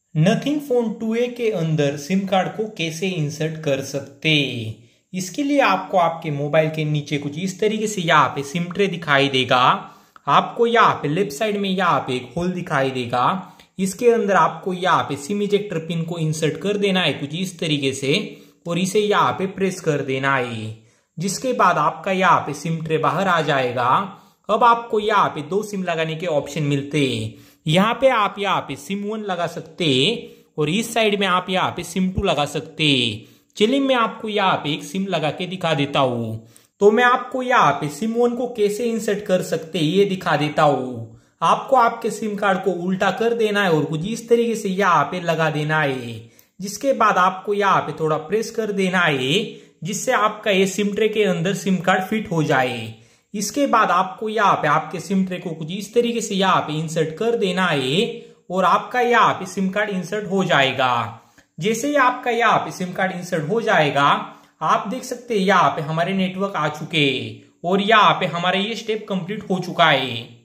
Nothing phone 2A के अंदर SIM card को कैसे इंसर्ट कर सकते। इसके लिए आपको आपके मोबाइल के नीचे कुछ इस तरीके से यहाँ पे सिम ट्रे दिखाई देगा। आपको यहाँ पे लेफ्ट साइड में यहाँ पे एक होल दिखाई देगा। इसके अंदर आपको यहाँ पे सिम इजेक्टर पिन को इंसर्ट कर देना है कुछ इस तरीके से और इसे यहाँ पे प्रेस कर देना है। जिसके बाद आपका यहाँ पे सिम ट्रे बाहर आ जाएगा। अब आपको यहाँ पे दो सिम लगाने के ऑप्शन मिलते हैं। यहाँ पे आप यहाँ पे सिम 1 लगा सकते और इस साइड में आप यहाँ पे सिम 2 लगा सकते। चलिए मैं आपको यहाँ पे एक सिम लगा के दिखा देता हूँ। तो मैं आपको यहाँ पे सिम 1 को कैसे इंसर्ट कर सकते ये दिखा देता हूँ। आपको आपके सिम कार्ड को उल्टा कर देना है और कुछ इस तरीके से यहाँ पे लगा देना है। जिसके बाद आपको यहाँ पे थोड़ा प्रेस कर देना है जिससे आपका ये सिम ट्रे के अंदर सिम कार्ड फिट हो जाए। इसके बाद आपको यहाँ पे आपके सिम ट्रे को कुछ इस तरीके से यहाँ पे इंसर्ट कर देना है और आपका यहाँ पे सिम कार्ड इंसर्ट हो जाएगा। जैसे ही आपका यहाँ पे सिम कार्ड इंसर्ट हो जाएगा आप देख सकते हैं यहाँ पे हमारे नेटवर्क आ चुके हैं और यहाँ पे हमारा ये स्टेप कंप्लीट हो चुका है।